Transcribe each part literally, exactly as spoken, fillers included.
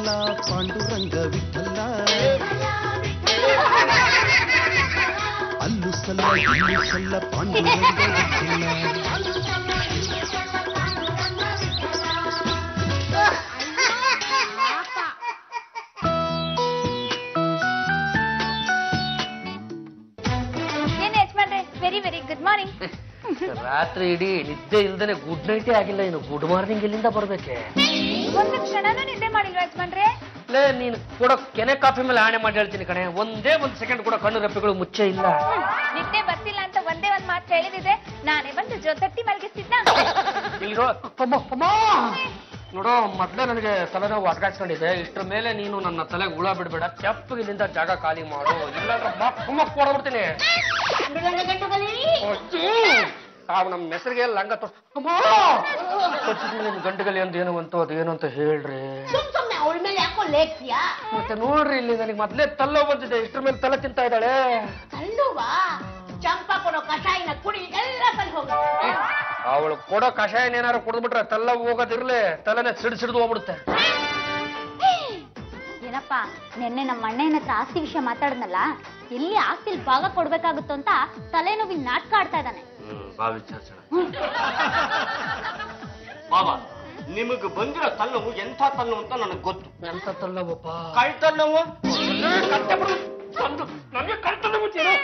ಪಾಂಡುರಂಗ ವಿಠಲ ಅಲ್ಲು ಸಲ್ಲ ಇಲ್ಲು ಸಲ್ಲ Panduranga Vittala. Very very good morning. ರಾತ್ರಿ ಇಡೀ ನಿದ್ದೆ ಇಲ್ದೇನೆ ಗುಡ್ ನೈಟೇ ಆಗಿಲ್ಲ, ಇನ್ನು ಗುಡ್ ಮಾರ್ನಿಂಗ್ ಎಲ್ಲಿಂದ ಬರ್ಬೇಕೆ? ಒಂದು ಕ್ಷಣನೂ ನಿದ್ದೆ ಮಾಡಿಲ್ವಾ ಯಜಮಾನ್ರೆ? ಲೇ ನೀನ್ ಕೂಡ ಕೆನೆ ಕಾಫಿ ಮೇಲೆ ಆಣೆ ಮಾಡಿ ಹೇಳ್ತೀನಿ ಕಣೆ, ಒಂದೇ ಒಂದ್ ಸೆಕೆಂಡ್ ಕೂಡ ಕಣ್ಣು ರೆಪ್ಪೆಗಳು ಮುಚ್ಚೆ ಇಲ್ಲ. ನಿದ್ದೆ ಬರ್ತಿಲ್ಲ ಅಂತ ಒಂದೇ ಒಂದ್ ಮಾತು ಹೇಳಿದಿದ್ರೆ ನಾನೇ ಬಂದು ಜೊತೆಟ್ಟಿ ಮಲಗಿಸ್ತಿದ್ದ. ನೋಡೋ ಮೊದ್ಲೇ ನನಗೆ ತಲೆನೋವು ಅಟ್ಕಾಯಿಸ್ಕೊಂಡಿದೆ, ಇಷ್ಟ್ರ ಮೇಲೆ ನೀನು ನನ್ನ ತಲೆಗೆ ಹುಳ ಬಿಡ್ಬೇಡ, ತೆಪ್ಪಗೆ ಇಲ್ಲಿಂದ ಜಾಗ ಖಾಲಿ ಮಾಡು, ಇಲ್ಲಾಂದ್ರೆ ಮಕ್ ಮಕ್ ಕೊಡಬಿಡ್ತೀನಿ. ತಾವು ನಮ್ಮ ಹೆಸರಿಗೆ ಲಂಗ ತೋರಿಸಿದೀನಿ, ನಿಮ್ ಗಂಟುಗಲಿ ಅಂತ ಏನು ಅಂತ ಅದೇನು ಅಂತ ಹೇಳ್ರಿ. ಮತ್ತೆ ನೋಡ್ರಿ ಇಲ್ಲಿ ನನಗೆ ಮೊದ್ಲೇ ತಲ್ಲೋ ಬಂದಿದೆ, ಇಷ್ಟ್ರ ಮೇಲೆ ತಲೆ ತಿಂತಾ ಇದ್ದಾಳೆ. ಚಂಪಾ ಕೊಡೋ ಕಷಾಯನ ಕುಡಿ ಎಲ್ಲ ತಲೆ ಹೋಗುತ್ತೆ. ಅವಳು ಕೊಡೋ ಕಷಾಯನ ಏನಾರು ಕುಡಿದ್ಬಿಟ್ರೆ ತಲ್ಲ ಹೋಗೋದಿರ್ಲಿ, ತಲೆನೇ ಸಿಡ್ ಸಿಡ್ದು ಹೋಗ್ಬಿಡುತ್ತೆ. ಏನಪ್ಪ ನಿನ್ನೆ ನಮ್ಮ ಅಣ್ಣನ ಹತ್ರ ಆಸ್ತಿ ವಿಷಯ ಮಾತಾಡದ್ನಲ್ಲ, ಎಲ್ಲಿ ಆಸ್ತಿಲ್ ಭಾಗ ಕೊಡ್ಬೇಕಾಗುತ್ತೋ ಅಂತ ತಲೆನೋವಿನ ನಾಟಕ ಆಡ್ತಾ ಇದ್ದಾನೆ. ಬಾಬಾ ನಿಮಗ್ ಬಂದಿರೋ ತಲ್ಲವು ಎಂಥ ತಲ್ಲವು ಅಂತ ನನಗೆ ಗೊತ್ತು. ಎಂತ ತಲ್ಲವಪ್ಪ? ಕಳ್ ತಲ್ಲವು. ನನಗೆ ಕಳ್ ತಲ್ಲವು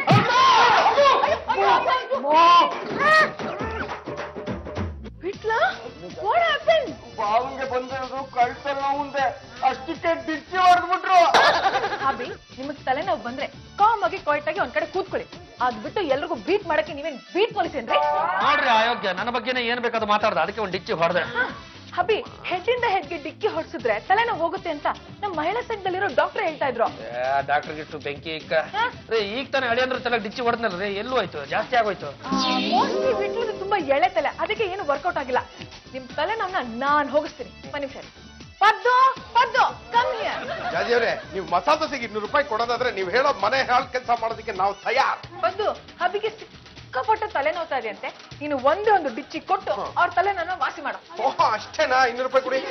ಬಾವಿಗೆ ಬಂದಿರೋದು ಕಳ್ ತಲ್ಲವು ಮುಂದೆ ಅಷ್ಟಕ್ಕೆ ಬಿಚ್ಚಿ ಹೊಡೆದ್ಬಿಟ್ರು. ಅಭಿ ನಿಮಗ್ ತಲೆನೋವು ಬಂದ್ರೆ ಕಾಮ್ ಆಗಿ ಕ್ವೈಟ್ ಆಗಿ ಒಂದ್ ಕಡೆ ಕೂತ್ಕೊಳ್ಳಿ, ಅದ್ ಬಿಟ್ಟು ಎಲ್ರಿಗೂ ಬೀಟ್ ಮಾಡಕ್ಕೆ ನೀವೇನ್ ಬೀಟ್ ಪೊಲೀಸ್ ಏನ್ರಿ? ನೋಡ್ರಿ ಅಯೋಗ್ಯ, ನನ್ನ ಬಗ್ಗೆನೇ ಏನ್ ಬೇಕಾದ್ರು ಮಾತಾಡ್ದ, ಅದಕ್ಕೆ ಒಂದ್ ಡಿಚ್ಚಿ ಹೊಡೆದೆ. ಅಭಿ ಹೆಡ್ ಇಂದ ಹೆಡ್ಗೆ ಡಿಕ್ಕಿ ಹೊಡ್ಸಿದ್ರೆ ತಲೆನೋವು ಹೋಗುತ್ತೆ ಅಂತ ನಮ್ಮ ಮಹಿಳಾ ಸಂಘದಲ್ಲಿರೋ ಡಾಕ್ಟರ್ ಹೇಳ್ತಾ ಇದ್ರು. ಡಾಕ್ಟರ್ ಗಿಟ್ಟು ಬೆಂಕಿ ಇಕ್ಕ ಈಗ ತಾನೇ ಅಡಿ ಅಂದ್ರೆ ತಲೆ ಡಿಚ್ಚಿ ಹೊಡೆದ್ನಲ್ರಿ, ಎಲ್ಲೂ ಆಯ್ತು, ಜಾಸ್ತಿ ಆಗೋಯ್ತು. ಮೋಸ್ಟ್ಲಿ ಬಿಟ್ಲು ತುಂಬಾ ಎಳೆ ತಲೆ, ಅದಕ್ಕೆ ಏನು ವರ್ಕೌಟ್ ಆಗಿಲ್ಲ. ನಿಮ್ ತಲೆನೋವನ್ನ ನಾನ್ ಹೋಗಿಸ್ತೀನಿ, ಒಂದ್ ನಿಮಿಷ. Paddu Paddu come here. ಜಾಜಿಯವ್ರೆ, ನೀವು ಮಸಾಲ ದೋಸೆಗೆ ಇನ್ನೂರು ರೂಪಾಯಿ ಕೊಡೋದಾದ್ರೆ ನೀವು ಹೇಳೋ ಮನೆ ಹಾಳು ಕೆಲಸ ಮಾಡೋದಕ್ಕೆ ನಾವು ತಯಾರ್. ಪದ್ದು ಹಬ್ಬಿಗೆ ಸಿಕ್ಕಾಪಟ್ಟ ತಲೆ ನೋವ್ತಾ ಇದೆ ಅಂತೆ, ನೀನು ಒಂದೇ ಒಂದು ಡಿಚ್ಚಿ ಕೊಟ್ಟು ಅವ್ರ ತಲೆನೋವನ್ನ ವಾಸಿ ಮಾಡು. ಓಹೋ ಅಷ್ಟೇನಾ? ಇನ್ನೂರು ರೂಪಾಯಿ ಕೊಡಿ.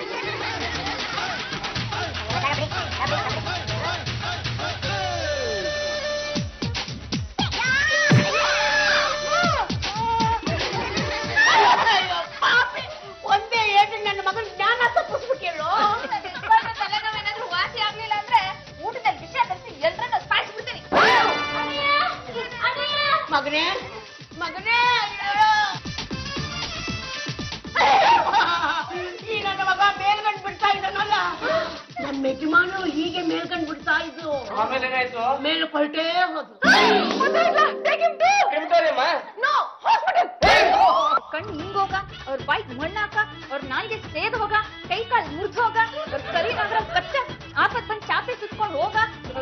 ಒಂದೇ ಏಟು ನನ್ನ ಮಗನ ಜ್ಞಾನ ತಪ್ಪಿಸ್ಬಿಟ್ಟೇಳು. ತಲೆನೋವೇನಾದ್ರೂ ವಾಸಿ ಆಗ್ಲಿಲ್ಲ ಅಂದ್ರೆ ಊಟದಲ್ಲಿ ವಿಷಯ ತರಿಸಿ ಎಲ್ರನ್ನ ಸಾಯಿಸ್ಬಿಡ್ತೀನಿ. ಮಗನೇ ಮಗನೇ ಈ ನನ್ನ ಮಗ ಮೇಲ್ಗಂಡ್ ಬಿಡ್ತಾ ಇದ್ದಾನಲ್ಲ, ನನ್ನ ಯಜಮಾನು ಹೀಗೆ ಮೇಲ್ಗಂಡ್ ಬಿಡ್ತಾ ಇದ್ರು. ಆಮೇಲೆ ಏನಾಯ್ತು? ಮೇಲೆ ಕೊಲ್ಟೇ ಹೋದ್ರು. ಕಣ್ಣು ಹಿಂಗೋಗ, ಅವ್ರ ಬಾಯಿಗೆ ಮಣ್ಣಾಕ, ಅವ್ರ ನಾಯಿಗೆ ಸೇದ್ ಹೋಗ, ಕೈ ಕಾಲು ಮುರಿದು ಹೋಗ, ಅವ್ರ ಕರಿನಾದ್ರ ಕಚ್ಚ, ಆಪತ್ ಬಂದ್ ಚಾಪೆ ಸುತ್ಕೊಂಡು ಹೋಗ.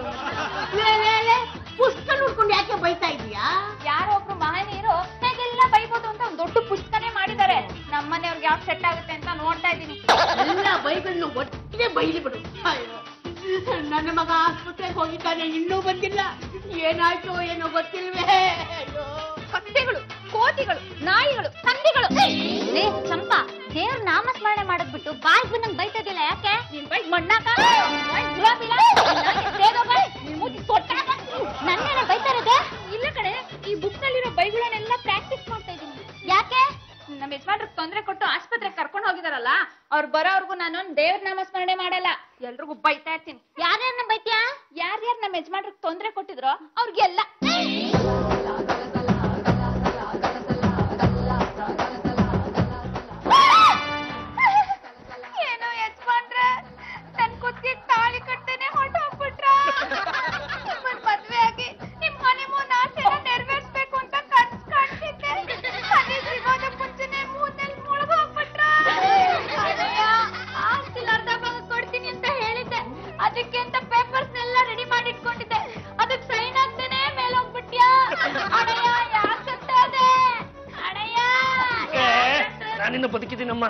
ಪುಸ್ತಕ ನೋಡ್ಕೊಂಡು ಯಾಕೆ ಬೈತಾ ಇದೀಯಾ? ಯಾರೋ ಒಬ್ರು ಮಹನೀಯರು ಹೇಗೆಲ್ಲ ಬೈಬೋದು ಅಂತ ಒಂದ್ ದೊಡ್ಡ ಪುಸ್ತಕನೇ ಮಾಡಿದ್ದಾರೆ. ನಮ್ಮನೆಯವ್ರಿಗೆ ಯಾವ್ದು ಸೆಟ್ ಆಗುತ್ತೆ ಅಂತ ನೋಡ್ತಾ ಇದ್ದೀನಿ. ಎಲ್ಲ ಬೈಗಳನ್ನ ಒಟ್ಟಿಗೆ ಬೈಲಿ ಬಿಡು. ನನ್ನ ಮಗ ಆಸ್ಪತ್ರೆಗೆ ಹೋಗಿದ್ದಾನೆ, ಇನ್ನೂ ಬಂದಿಲ್ಲ. ಏನಾಯ್ತು ಏನೋ ಗೊತ್ತಿಲ್ವೇ? ಕತ್ತೆಗಳು, ಕೋತಿಗಳು, ನಾಯಿಗಳು, ಸಂದಿಗಳು. ಲೇ ಚಂಪಾ, ದೇವ್ರ ನಾಮಸ್ಮರಣೆ ಮಾಡದ್ ಬಿಟ್ಟು ಬಾಯ್ ಬಂದಂಗ್ ಬೈತಾ ಇದ್ದಿಲ್ಲ ಯಾಕೆ? ನಿನ್ ಬೈಕ್ ಮಣ್ಣಾಕ, ನನ್ನೇನ ಬೈತಾ ಇರೋದೆ? ಇಲ್ಲ ಕಣೆ, ಈ ಬುಕ್ ನಲ್ಲಿರೋ ಬೈಗಳನ್ನೆಲ್ಲ ಪ್ರಾಕ್ಟೀಸ್ ಮಾಡ್ತಾ ಇದ್ದೀನಿ. ಯಾಕೆ? ನಮ್ಮ ಯಜಮಾನ್ರಿಗೆ ತೊಂದ್ರೆ ಕೊಟ್ಟು ಆಸ್ಪತ್ರೆಗೆ ಕರ್ಕೊಂಡು ಹೋಗಿದಾರಲ್ಲ, ಅವ್ರು ಬರೋವರ್ಗು ನಾನು ದೇವ್ರ ನಾಮಸ್ಮರಣೆ ಮಾಡಲ್ಲ, ಎಲ್ರಿಗೂ ಬೈತಾ ಇರ್ತೀನಿ. ಯಾರ್ಯಾರನ್ನ ಬೈತ್ಯಾ? ಯಾರ್ಯಾರು ನಮ್ಮ ಯಜಮಾನ್ರಿಗೆ ತೊಂದ್ರೆ ಕೊಟ್ಟಿದ್ರೋ ಅವ್ರಿಗೆಲ್ಲ. ಏನೋ ಯಜಮಾನ್ರೆ, ನನ್ ಕುತ್ತಿಗೆ ತಾಳಿ ಕಟ್ಟೇನೆ ಹೊರಟೋಗ್ಬಿಟ್ರ. ನಿಮ್ಮನ್ ಮದ್ವೆ ಆಗಿ ನಿಮ್ ಹನಿಮೂನ್ ಆಸೆನ ನೆರವೇರಿಸ್ಬೇಕು ಅಂತ ಕನ್ಸ್ ಕಾಣ್ತಿದ್ದೆ, ಹನಿ ಸಿಗೋದ ಮುಂಚೆನೆ ಮೂನಲ್ಲಿ ಮುಳುಗೋಗ್ಬಿಟ್ರ. ಆಸ್ತಿಲ್ ಅರ್ಧ ಭಾಗ ಕೊಡ್ತೀನಿ ಅಂತ ಹೇಳಿದ್ದೆ, ಅದಕ್ಕೆ ಅಂತ ಪೇಪರ್ಸ್ ನೆಲ್ಲ ರೆಡಿ ಮಾಡಿ ಇಟ್ಕೊಂಡಿದ್ದೆ, ಅದಕ್ಕೆ ಸೈನ್ ಆಗ್ದೇನೆ ಮೇಲೆ ಹೋಗ್ಬಿಟ್ಯಾ? ಅಡಯ್ಯ ಯಾಕಂತಾದೆ? ಅಡಯ್ಯ ನಾನಿನ್ನು ಬದುಕಿದ್ದೀನಮ್ಮ.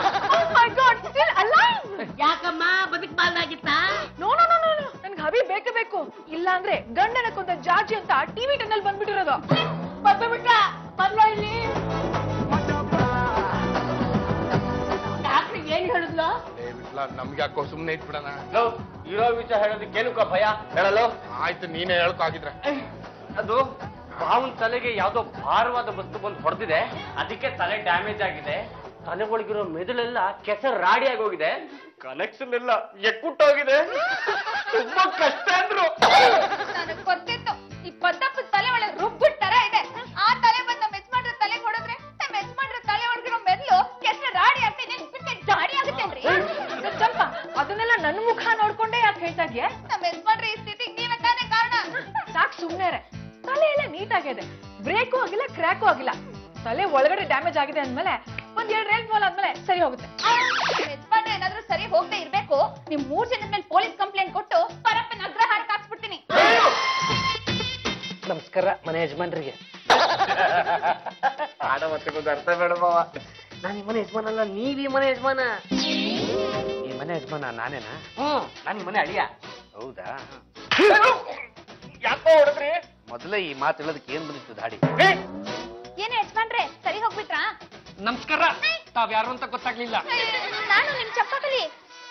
ಯಾಕಮ್ಮ ಬದುಕಬಾರ್ದಾಗಿತ್ತ? ನೋ ನೋ ನೋ ನೋ, ನನ್ಗೆ ಹಬಿ ಬೇಕೇ ಬೇಕು, ಇಲ್ಲ ಅಂದ್ರೆ ಗಂಡನ ಕೊಂದ ಜಾರ್ಜಿ ಅಂತ ಟಿವಿ ಟೆನ್ನಲ್ಲಿ ಬಂದ್ಬಿಟ್ಟಿರೋದು. ಬಂದ್ಬಿಟ್ಟ ಬಂದ್ಲ ಇಲ್ಲಿ. ಡಾಕ್ಟ್ರಿಗೆ ಏನ್ ಹೇಳಿದ್ಲು? ಅಲ್ಲ ನಮ್ಗೆ ಯಾಕೋ ಸುಮ್ನೆ ಇಟ್ಬಿಡಣ. ಇರೋ ವಿಷಯ ಹೇಳೋದಕ್ಕೇನುಕ ಭಯ ಹೇಳಲು? ಆಯ್ತು ನೀನೇ ಹೇಳ್ಕಾಗಿದ್ರೆ. ಅದು ಮಾವನ್ ತಲೆಗೆ ಯಾವ್ದೋ ಭಾರವಾದ ವಸ್ತು ಬಂದು ಹೊಡೆದಿದೆ, ಅದಕ್ಕೆ ತಲೆ ಡ್ಯಾಮೇಜ್ ಆಗಿದೆ. ತಲೆಗೊಳಗಿರೋ ಮೆದುಳೆಲ್ಲ ಕೆಸರು ರಾಡಿ ಆಗೋಗಿದೆ, ಕನೆಕ್ಷನ್ ಎಲ್ಲ ಎಕ್ಕುಟ್ಟೋಗಿದೆ. ತುಂಬಾ ಕಷ್ಟ ಅಂದ್ರು. ನನಗ್ ಗೊತ್ತಿತ್ತು ಈ ಪದ್ದಪ್ಪ ತಲೆ ಒಳಗೆ ರುಬ್ಬಿಟ್ ತರ ಇದೆ. ಆ ತಲೆ ಬಂದ್ ನಮ್ಮ ಯಜಮಾನ್ರ ತಲೆ ಹೊಡೆದ್ರೆ ನಮ್ಮ ಯಜಮಾನ್ರ ತಲೆ ಒಳಗಿರೋ ಮೆದ್ಲು ಕೆಸರು ರಾಡಿ ಆಗ್ತದೆ, ದಾಡಿ ಆಗುತ್ತೇನ್ರಿ? ಚಂಪ ಅದನ್ನೆಲ್ಲ ನನ್ ಮುಖ ನೋಡ್ಕೊಂಡೇ ಯಾಕೆ ಹೇಳ್ತಾ ಇದ್ಯಾ? ನಮ್ಮ ಯಜಮಾನ್ರ ಈ ಸ್ಥಿತಿಗೆ ನೀವೇ ತಾನೇ ಕಾರಣ. ಸಾಕ್ ಸುಮ್ನೆ ತಲೆ ಎಲ್ಲ ನೀಟ್ ಆಗಿದೆ, ಬ್ರೇಕು ಆಗಿಲ್ಲ ಕ್ರ್ಯಾಕು ಆಗಿಲ್ಲ. ತಲೆ ಒಳಗಡೆ ಡ್ಯಾಮೇಜ್ ಆಗಿದೆ ಅಂದ್ಮೇಲೆ ಒಂದ್ ಎರಡ್ ರೈಲ್ ಫಾಲ್ ಆದ್ಮೇಲೆ ಸರಿ ಹೋಗುತ್ತೆ. ಯಜಮಾನ್ರ ಏನಾದ್ರೂ ಸರಿ ಹೋಗದೆ ಇರ್ಬೇಕು, ನಿಮ್ ಮೂರ್ ಜನದ ಮೇಲೆ ಪೊಲೀಸ್ ಕಂಪ್ಲೇಂಟ್ ಕೊಟ್ಟು ಪರಪ್ಪನ ಅಗ್ರಹ ಹಾಕ್ಸ್ಬಿಡ್ತೀನಿ. ನಮಸ್ಕಾರ ಮನೆ ಯಜಮಾನ್ರಿಗೆ. ಆಡ ಮತ್ತೆ ಒಂದು ಅರ್ಥ ಬೇಡ ಬಾವ. ನಾನು ಈ ಮನೆ ಯಜಮಾನಲ್ಲ, ನೀವ್ ಈ ಮನೆ ಯಜಮಾನ. ಈ ಮನೆ ಯಜಮಾನ ನಾನೇನಾ? ಹ್ಮ್ ನಾನು ಈ ಮನೆ ಅಳಿಯ. ಹೌದಾ? ಯಾಕೋ ಹೊಡೆದ್ರಿ? ಮೊದಲೇ ಈ ಮಾತು ಹೇಳೋದಕ್ಕೆ ಏನ್ ಬಂದಿತ್ತು ದಾಡಿ? ಏನೇ ಯಜಮಾನ್ರೆ ಸರಿ ಹೋಗ್ಬಿಟ್ರಾ? ನಮಸ್ಕಾರ. ತಾವ್ ಯಾರು ಅಂತ ಗೊತ್ತಾಗ್ಲಿಲ್ಲ. ನಾನು ನಿಮ್ ಚಪ್ಪಕಲಿ.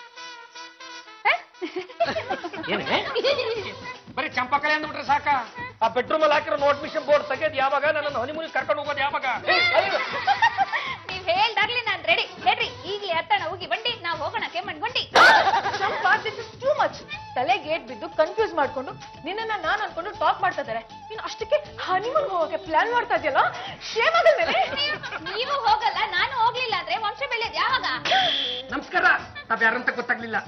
ಏನೇ ಬರೀ ಚಂಪಕಲೆ ಅಂದ್ಬಿಟ್ರೆ ಸಾಕ? ಆ ಬೆಡ್ರೂಮ್ ಅಲ್ಲಿ ಹಾಕಿರೋ ನೋಟಿಫಿಕೇಶನ್ ಬೋರ್ಡ್ ತೆಗೆದ್ ಯಾವಾಗ? ನನ್ನ ಹನಿಮೂನಿಗೆ ಕರ್ಕೊಂಡು ಹೋಗೋದು ಯಾವಾಗ? ನೀವ್ ಹೇಳ್ದಾಗ್ಲಿ ನಾನ್ ರೆಡಿ. ಹೇಳ್ರಿ ಈಗ್ಲೇ ಹತ್ತಣ ಹೋಗಿ ಬಂಡಿ, ನಾವ್ ಹೋಗೋಣ Kemmangundi. Champa this is too much. ತಲೆ ಗೇಟ್ ಬಿದ್ದು ಕನ್ಫ್ಯೂಸ್ ಮಾಡ್ಕೊಂಡು ನಿನ್ನನ್ನ ನಾನ್ ಅನ್ಕೊಂಡು ಟಾಕ್ ಮಾಡ್ತಾ ಇದಾರೆ. ನೀನ್ ಅಷ್ಟಕ್ಕೆ ಹನಿಮೂನ್ ಹೋಗಕ್ಕೆ ಪ್ಲಾನ್ ಮಾಡ್ತಾ ಇದೆಯಲ್ಲ, ಶೇಮ್ ಆಗಲ್ವೇನೆ? ನೀವು ಹೋಗಲ್ಲ, ನಾನು ಹೋಗ್ಲಿಲ್ಲ ಅಂದ್ರೆ ವಂಶ ಬೆಳೆಯೋದು ಯಾವಾಗ? ನಮಸ್ಕಾರ. ತಾವ್ ಯಾರು ಅಂತ ಗೊತ್ತಾಗ್ಲಿಲ್ಲ.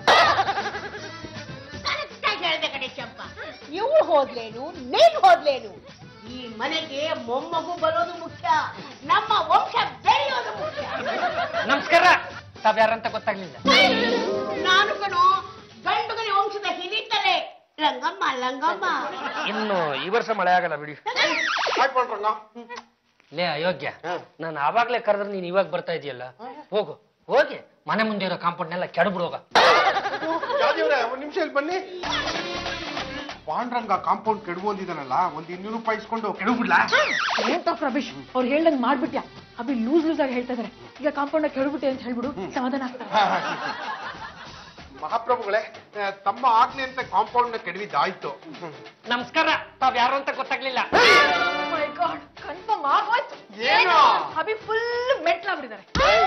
ಹೇಳ್ದೆ ಕಡೆ ಚಂಪ, ಇವ್ರು ಹೋದ್ಲೇನು ನೀನ್ ಹೋದ್ಲೇನು? ಈ ಮನೆಗೆ ಮೊಮ್ಮಗು ಬರೋದು ಮುಖ್ಯ, ನಮ್ಮ ವಂಶ ಬೆಳೆಯೋದು ಮುಖ್ಯ. ನಮಸ್ಕಾರ. ತಾವ್ ಯಾರಂತ ಗೊತ್ತಾಗ್ಲಿಲ್ಲ. ನಾನು ಕಣೋ ಗಂಡುಗಲಿ ವಂಶದ ಹಿರಿತಲೆ ಲಂಗಮ್ಮ ಲಂಗಮ್ಮ. ಇನ್ನು ಈ ವರ್ಷ ಮಳೆ ಆಗಲ್ಲ ಬಿಡಿ. ಆಯ್ಕೊಂಡ್ರಂಗ ಲೇ ಅಯೋಗ್ಯ, ನಾನು ಆವಾಗ್ಲೇ ಕರೆದ್ರೆ ನೀನ್ ಇವಾಗ ಬರ್ತಾ ಇದೀಯಲ್ಲ. ಹೋಗು ಹೋಗಿ ಮನೆ ಮುಂದೆ ಇರೋ ಕಾಂಪೌಂಡ್ ನೆಲ್ಲ ಕೆಡಬಿಡೋಗ. ಯಾವ್ದಿವ್ರೆ ಒಂದ್ ನಿಮಿಷ ಇಲ್ಲಿ ಬನ್ನಿ. ಪಾಂಡ್ರಂಗ ಕಾಂಪೌಂಡ್ ಕೆಡಬೋದಿದಾನಲ್ಲ, ಒಂದ್ ಇನ್ನೂರು ರೂಪಾಯಿ ಇಸ್ಕೊಂಡು ಕೆಡಬಿಡ್ಲಾ? ರಮೇಶ್ ಅವ್ರು ಹೇಳ್ದಂಗ್ ಮಾಡ್ಬಿಟ್ಯಾ? ಅಭಿ ಲೂಸ್ ಲೂಸ್ ಆಗಿ ಹೇಳ್ತಾ ಇದಾರೆ. ಈಗ ಕಾಂಪೌಂಡ್ ಕೆಡಬಿಟ್ಟೆ ಅಂತ ಹೇಳ್ಬಿಡು, ಸಮಾಧಾನ ಆಗ್ತಾರೆ. ಮಹಾಪ್ರಭುಗಳೇ, ತಮ್ಮ ಆಗ್ಲಿ ಅಂತ ಕಾಂಪೌಂಡ್ ನ ಕೆಡವಿದ್ದಾಯ್ತು. ನಮಸ್ಕಾರ. ತಾವ್ ಯಾರು ಅಂತ ಗೊತ್ತಾಗ್ಲಿಲ್ಲ. ಕನ್ಫರ್ಮ್ ಆಗೋಯ್ತು. ಏನು? ಅಭಿ ಫುಲ್ ಮೆಟ್ಲಾಗ್ಬಿಟ್ಟಿದ್ದಾರೆ.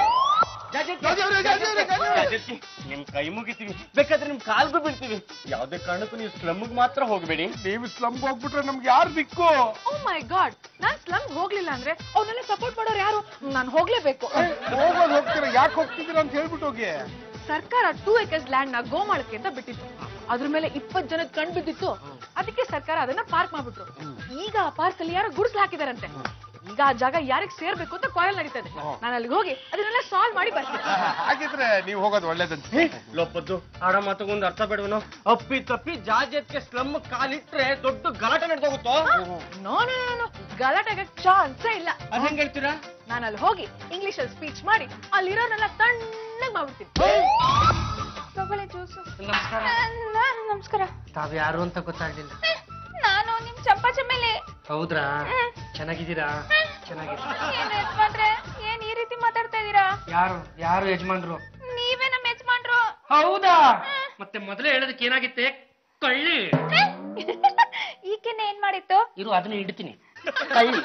ನಿಮ್ ಕೈ ಮುಗಿತೀವಿ, ಬೇಕಾದ್ರೆ ನಿಮ್ ಕಾಲ್ಗೂ ಬೀಳ್ತೀವಿ. ಯಾವ್ದೇ ಕಾರಣಕ್ಕೂ ನೀವು ಸ್ಲಮ್ಗೆ ಮಾತ್ರ ಹೋಗ್ಬೇಡಿ. ನೀವು ಸ್ಲಮ್ ಹೋಗ್ಬಿಟ್ರೆ ನಮ್ಗೆ ಯಾರು ದಿಕ್ಕು? ಓ ಮೈ ಗಾಡ್, ನಾನ್ ಸ್ಲಮ್ ಹೋಗ್ಲಿಲ್ಲ ಅಂದ್ರೆ ಅವ್ನೆಲ್ಲ ಸಪೋರ್ಟ್ ಮಾಡೋರು ಯಾರು? ನಾನ್ ಹೋಗ್ಲೇಬೇಕು. ಹೋಗೋದು ಹೋಗ್ತೀರಾ, ಯಾಕೆ ಹೋಗ್ತಿದ್ದೀರಾ ಅಂತ ಹೇಳ್ಬಿಟ್ಟು ಹೋಗಿ. ಸರ್ಕಾರ ಟೂ ಏಕರ್ಸ್ ಲ್ಯಾಂಡ್ ನ ಗೋಮಾಳಕ್ಕೆ ಅಂತ ಬಿಟ್ಟಿತ್ತು. ಅದ್ರ ಮೇಲೆ ಇಪ್ಪತ್ ಜನದ ಕಣ್ ಬಿದ್ದಿತ್ತು. ಅದಕ್ಕೆ ಸರ್ಕಾರ ಅದನ್ನ ಪಾರ್ಕ್ ಮಾಡ್ಬಿಟ್ರು. ಈಗ ಆ ಪಾರ್ಕ್ ಅಲ್ಲಿ ಯಾರೋ ಗುಡ್ಸ್ಲು ಹಾಕಿದಾರಂತೆ. ಈಗ ಆ ಜಾಗ ಯಾರಿಗ್ ಸೇರ್ಬೇಕು ಅಂತ ಕಾಯಲ್ ನಡೀತದೆ. ನಾನು ಅಲ್ಲಿಗೆ ಹೋಗಿ ಅದನ್ನೆಲ್ಲ ಸಾಲ್ವ್ ಮಾಡಿ ಬರ್ತೀನಿ. ಹಾಗಿದ್ರೆ ನೀವು ಹೋಗೋದು ಒಳ್ಳೇದಂತೆ. ಲೋಪದ್ದು ಆಡ ಮಾತಗೊಂದು ಅರ್ಥ ಬೇಡವನು. ಅಪ್ಪಿ ತಪ್ಪಿ ಜಾಜತ್ಗೆ ಸ್ಲಮ್ ಕಾಲಿಟ್ರೆ ದೊಡ್ಡ ಗಲಾಟೆ ನಡೆದೋಗುತ್ತೋ. ನೋ ನೋ ನೋ, ಗಲಾಟೆಗೆ ಚಾನ್ಸೇ ಇಲ್ಲ. ಅದ್ ಹೆಂಗ್ ಹೇಳ್ತೀರಾ? ನಾನು ಅಲ್ಲಿ ಹೋಗಿ ಇಂಗ್ಲಿಷ್ ಅಲ್ಲಿ ಸ್ಪೀಚ್ ಮಾಡಿ ಅಲ್ಲಿರೋನೆಲ್ಲ ತಣ್ಣಗ್ ಮಾಡ್ಬಿಡ್ತೀನಿ. ತಗೊಳ್ಳಿ ಜ್ಯೂಸು. ನಮಸ್ಕಾರ. ನಮಸ್ಕಾರ. ತಾವ್ ಯಾರು ಅಂತ ಗೊತ್ತಾಗ್ಲಿಲ್ಲ. ನಾನು ನಿಮ್ ಚಂಪಾ ಚಮೇಲಿ. ಹೌದ್ರಾ? ಚೆನ್ನಾಗಿದ್ದೀರಾ? ಚೆನ್ನಾಗಿದ್ದೀರಾ? ಏನ್ ಯಜಮಾನ್ರೆ, ಏನ್ ಈ ರೀತಿ ಮಾತಾಡ್ತಾ ಇದೀರಾ? ಯಾರು ಯಾರು ಯಜಮಾನ್ರು? ನೀವೇ ನಮ್ಮ ಯಜಮಾನ್ರು. ಹೌದಾ? ಮತ್ತೆ ಮೊದಲೇ ಹೇಳೋದಕ್ಕೆ ಏನಾಗಿತ್ತೆ? ಕಳ್ಳಿ. ಈಕೆನೆ ಏನ್ ಮಾಡಿತ್ತು? ಇರು ಅದನ್ನ ಇಡ್ತೀನಿ. ಕಳ್ಳಿ.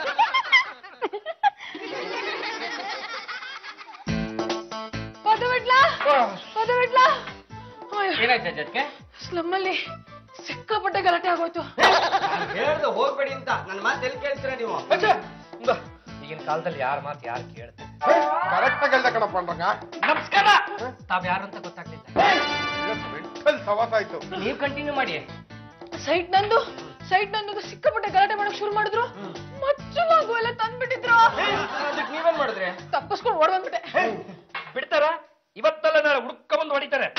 ಪದು ಬಿಡ್ಲಾ ಪದು ಬಿಡ್ಲಾ ಏನಾಯ್ತು ಜೊತೆಗೆ? ಸ್ಲಮ್ ಅಲ್ಲಿ ಸಿಕ್ಕಾಪಟ್ಟೆ ಗಲಾಟೆ ಆಗೋಯ್ತು. ಹೇಳ್ದೆ ಹೋಗ್ಬೇಡಿ ಅಂತ. ನನ್ನ ಮಾತು ಎಲ್ಲಿ ಕೇಳ್ತೀರಾ ನೀವು? ಈಗಿನ ಕಾಲದಲ್ಲಿ ಯಾರ ಮಾತು ಯಾರು ಕೇಳ್ತಾರೆ? ಕರೆಕ್ಟ್ ಆಗಿ ಹೇಳ್ದ ಕಣ ಪಾಂಡ್ರಂಗ. ನಮಸ್ಕಾರ. ತಾವ್ ಯಾರು ಅಂತ ಗೊತ್ತಾಗ್ಲಿಲ್ಲ. ಮೆಂಟಲ್ ಸವಾಸ ಆಯ್ತು. ನೀವ್ ಕಂಟಿನ್ಯೂ ಮಾಡಿ. ಸೈಟ್ ನಂದು ಸೈಟ್ ನಂದು ಸಿಕ್ಕಾಪಟ್ಟೆ ಗಲಾಟೆ ಮಾಡಕ್ ಶುರು ಮಾಡಿದ್ರು. ಮಚ್ಚಲಾಗು ಎಲ್ಲ ತಂದ್ಬಿಟ್ಟಿದ್ರು. ಅದಕ್ಕೆ ನೀವೇನ್ ಮಾಡಿದ್ರೆ? ತಪ್ಪಿಸ್ಕೊಂಡು ಓಡ್ ಬಂದ್ಬಿಟ್ಟೆ. ಬಿಡ್ತಾರ? ಇವತ್ತಲ್ಲ ನಾಳೆ ಹುಡುಕ ಬಂದು ಹೊಡಿತಾರೆ.